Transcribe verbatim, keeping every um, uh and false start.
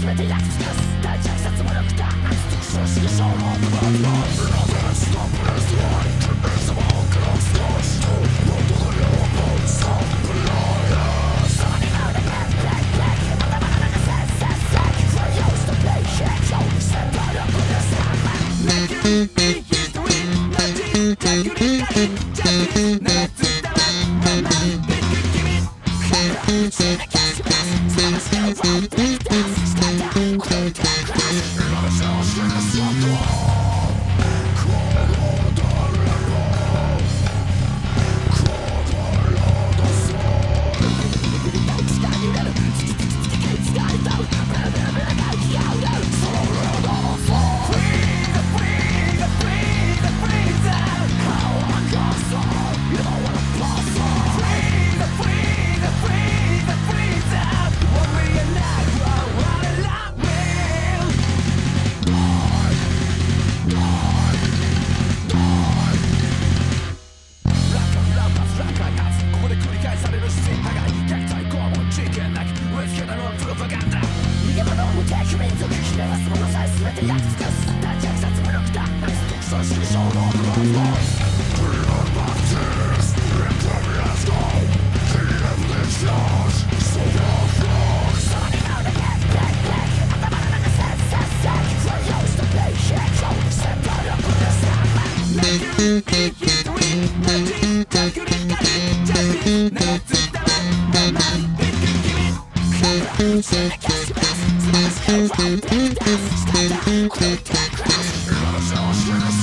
全て焼き尽くす大事な殺無力だ特殊主義者のブラッドライフなぜスタンプレスライン決定様をクラスカーストロッドのようなスタンプライアーその今でペッペッペッまだまだなんかせっせっせこれ用したペイシェック勝利戦闘力でスタンプMake you be history マジテクニカルジャスティス熱だわママビッグギミックシェネキャスキャスサマスケローブレイクダンススターダークレイタークラス今の正直なスワットはStop, stop, stop, stop, stop, stop, stop, stop, stop, stop,